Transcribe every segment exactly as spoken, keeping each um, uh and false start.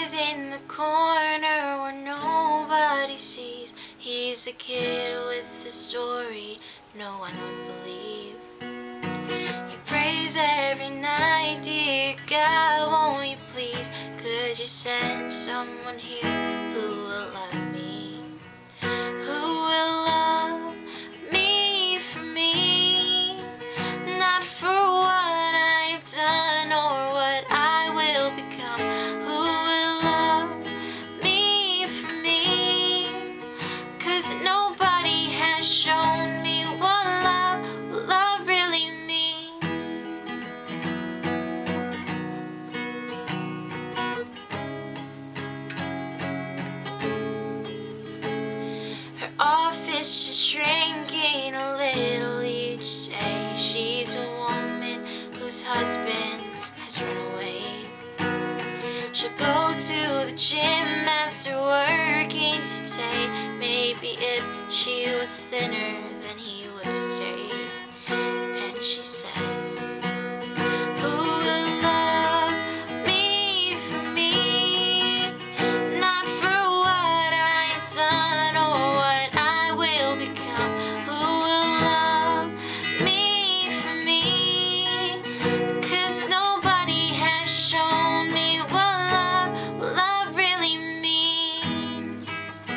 lies in the corner where nobody sees. He's a kid with a story no one would believe. He prays every night, dear God, won't you please, could you send someone here who will love me, who will love me for me, not for what I've done or what I will become, who will love me for me, 'cause nobody has shown me what love, what love really means. Her office is shrinking a little each day. She's a woman whose husband has run away. She'll go to the gym after working today. Maybe if she was thinner, then he would have stayed. And she says, who will love me for me, not for what I've done or what I will become, who will love me for me, 'cause nobody has shown me what love, what love really means.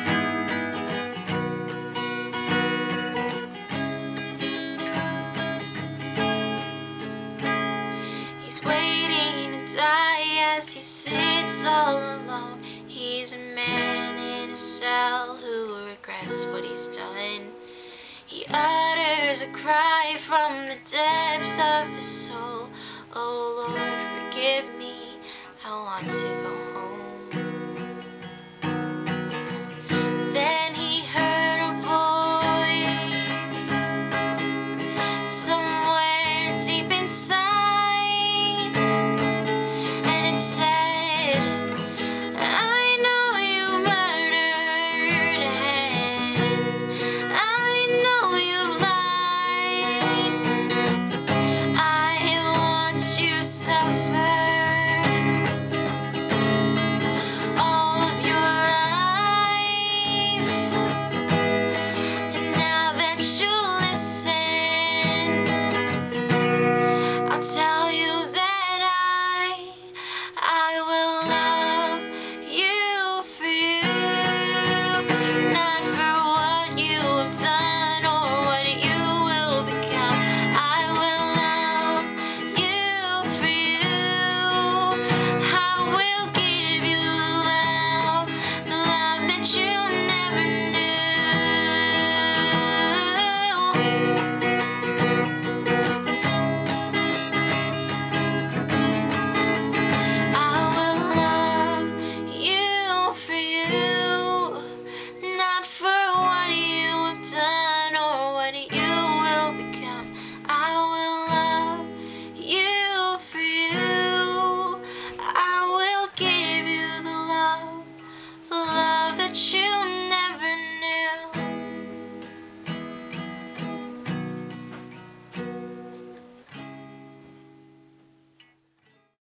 He's waiting to die as he sits all alone. He's a man in a cell who regrets what he's done. He utters a cry from the depths of his soul. Oh Lord, forgive me, I want to go